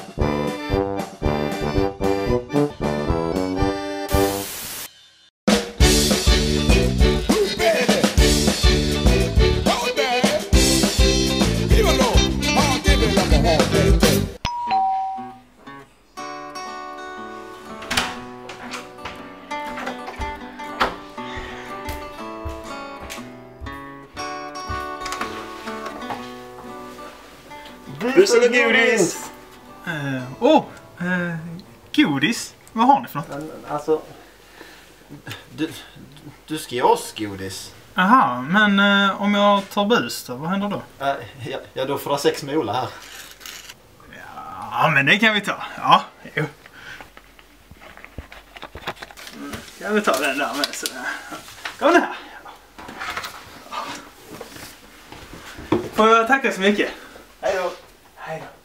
Bus eller godis? Godis? Vad har ni för något? Alltså, du ska ge oss godis. Aha, men om jag tar bus då, vad händer då? Ja, då får du ha 6 molar här. Ja, men det kan vi ta. Ja, jo. Kan vi ta den där med sådär. Kom här. Får jag tacka så mycket? Hej då. Hej då.